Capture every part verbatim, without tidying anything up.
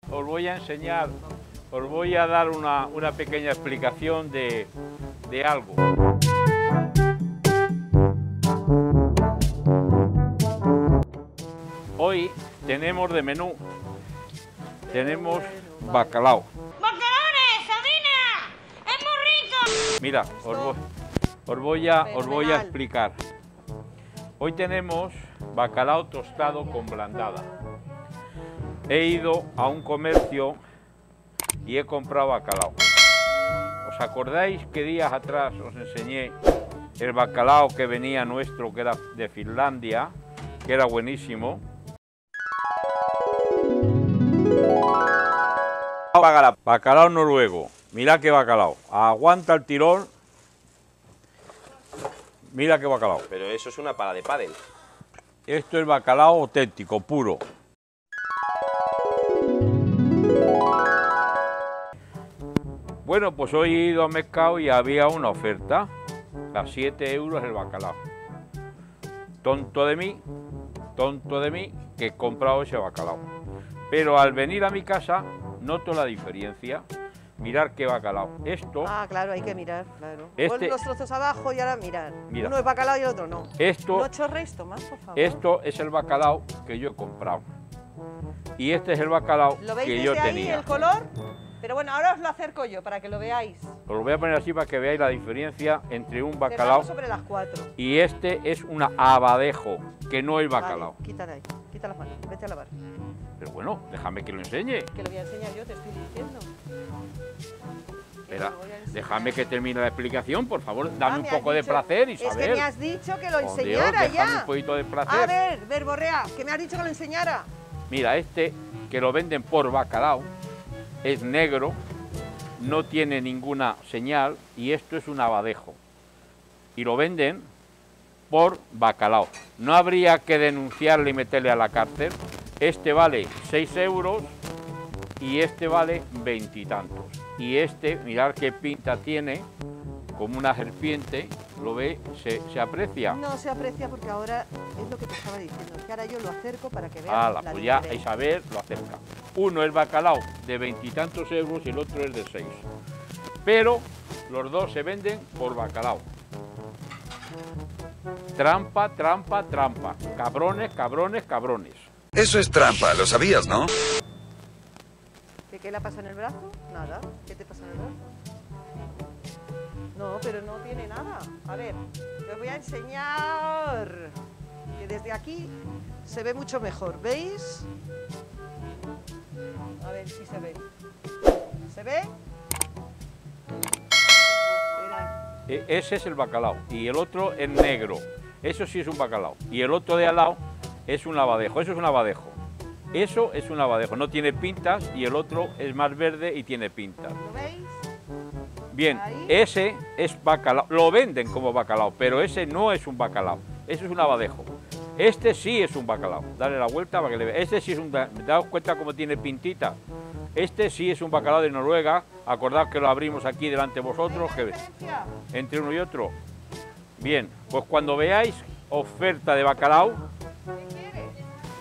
os voy a enseñar, os voy a dar una, una pequeña explicación de, de algo. Hoy tenemos de menú, tenemos bacalao. ¡Macarrones, sardina! ¡Es muy rico! Mira, os voy, os voy a, os voy a explicar. Hoy tenemos bacalao tostado con blandada. He ido a un comercio y he comprado bacalao. ¿Os acordáis que días atrás os enseñé el bacalao que venía nuestro, que era de Finlandia, que era buenísimo? Bacalao noruego. Mirad qué bacalao. Aguanta el tirón. Mira qué bacalao. Pero eso es una pala de pádel. Esto es bacalao auténtico, puro. Bueno, pues hoy he ido al mercado y había una oferta. A siete euros el bacalao. Tonto de mí, tonto de mí, que he comprado ese bacalao. Pero al venir a mi casa, noto la diferencia. Mirar qué bacalao. Esto... Ah, claro, hay que mirar, claro. Este, Pon los trozos abajo y ahora mirar. Mira, uno es bacalao y el otro no. Esto, no chorréis, Tomás, por favor. Esto es el bacalao que yo he comprado. Y este es el bacalao ¿Lo veis que desde yo ahí, tenía. el color? Pero bueno, ahora os lo acerco yo para que lo veáis. Os lo voy a poner así para que veáis la diferencia entre un bacalao sobre las cuatro. y este es un abadejo, que no es bacalao. Vale, quítala ahí, quita las manos, vete a lavar. Pero bueno, déjame que lo enseñe. Que lo voy a enseñar yo, te estoy diciendo. Espera, déjame que termine la explicación, por favor, dame Ah, un me poco has de dicho- placer, Isabel. Es que me has dicho que lo Por Dios, enseñara déjame ya. un poquito de placer. A ver, verborrea, que me has dicho que lo enseñara. Mira, este que lo venden por bacalao es negro, no tiene ninguna señal y esto es un abadejo. Y lo venden por bacalao. No habría que denunciarle y meterle a la cárcel. Este vale seis euros y este vale veintitantos. Y este, mirad qué pinta tiene, como una serpiente, lo ve, se, se aprecia. No se aprecia porque ahora es lo que te estaba diciendo, que ahora yo lo acerco para que veas Ah, la pues ya diferencia. Isabel lo acerca. Uno es bacalao de veintitantos euros y el otro es de seis. Pero los dos se venden por bacalao. Trampa, trampa, trampa. Cabrones, cabrones, cabrones. Eso es trampa, lo sabías, ¿no? ¿Qué, ¿Qué le pasa en el brazo? Nada. ¿Qué te pasa en el brazo? No, pero no tiene nada. A ver, os voy a enseñar que desde aquí se ve mucho mejor. ¿Veis? A ver si se ve. ¿Se ve? Mirad. E- Ese es el bacalao y el otro es negro. Eso sí es un bacalao. Y el otro de al lado es un abadejo. Eso es un abadejo. Eso es un abadejo. No tiene pintas y el otro es más verde y tiene pintas. ¿Lo veis? Bien, Ahí. ese es bacalao. Lo venden como bacalao, pero ese no es un bacalao. Eso es un abadejo. Este sí es un bacalao. Dale la vuelta para que le veas. Este sí es un... ¿Daos cuenta cómo tiene pintita? Este sí es un bacalao de Noruega. Acordad que lo abrimos aquí delante de vosotros. Que ¿Diferencia? entre uno y otro. Bien, pues cuando veáis oferta de bacalao, ¿Qué quieres?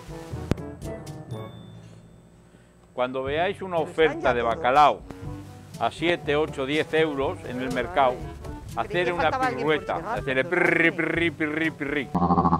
cuando veáis una Pero están oferta ya de todos. bacalao a siete, ocho, diez euros en el Ah, mercado, vale. Creí hacer que una faltaba alguien por pirueta, llegar, hacer el pero pirri, vale. pirri, pirri, pirri,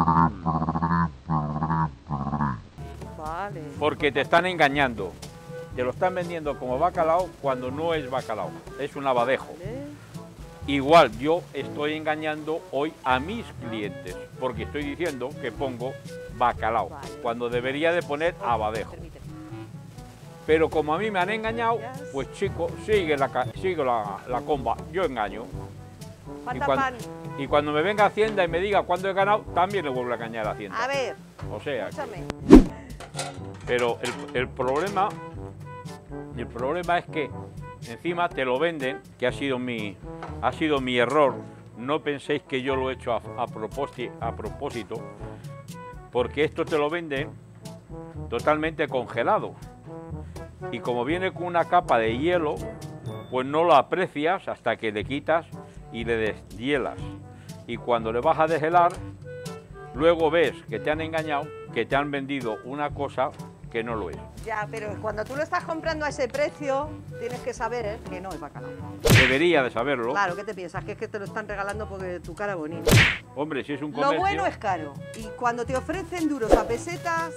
Vale. porque te están engañando. Te lo están vendiendo como bacalao cuando no es bacalao, es un abadejo. Vale. Igual yo estoy engañando hoy a mis clientes, porque estoy diciendo que pongo bacalao, Vale. cuando debería de poner abadejo. Permíteme. Pero como a mí me han engañado, pues chico, sigue la, ca- sigue la, la comba, yo engaño. Y Falta cuando, pan. y cuando me venga Hacienda y me diga cuándo he ganado, también le vuelvo a engañar a Hacienda. A ver, O sea, que- escúchame. pero el, el problema, el problema es que encima te lo venden, que ha sido mi, ha sido mi error. No penséis que yo lo he hecho a, a, propósito, a propósito, porque esto te lo venden totalmente congelado. Y como viene con una capa de hielo, pues no lo aprecias hasta que le quitas y le deshielas. Y cuando le vas a deshelar, luego ves que te han engañado, que te han vendido una cosa que que no lo es. Ya, pero cuando tú lo estás comprando a ese precio, tienes que saber ¿eh? que no es bacalao. Debería de saberlo. Claro, ¿qué te piensas? Que es que te lo están regalando porque tu cara bonita. Hombre, si es un comercio... Lo bueno es caro. Y cuando te ofrecen duros a pesetas,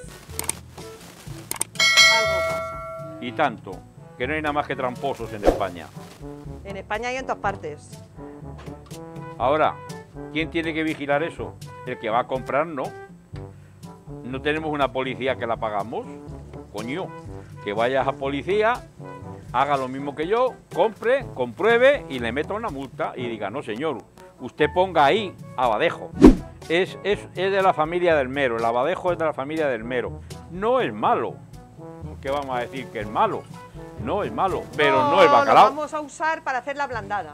algo pasa. Y tanto, que no hay nada más que tramposos en España. En España y en todas partes. Ahora, ¿quién tiene que vigilar eso? El que va a comprar, no. ¿No tenemos una policía que la pagamos? Coño, que vaya a policía, haga lo mismo que yo, compre, compruebe y le meta una multa y diga, no señor, usted ponga ahí abadejo. Es, es, es de la familia del mero, el abadejo es de la familia del mero. No es malo. ¿Qué vamos a decir que es malo? No es malo, pero no, no es bacalao. Lo vamos a usar para hacer la blandada.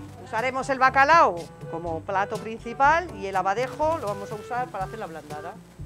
Usaremos el bacalao como plato principal y el abadejo lo vamos a usar para hacer la blandada.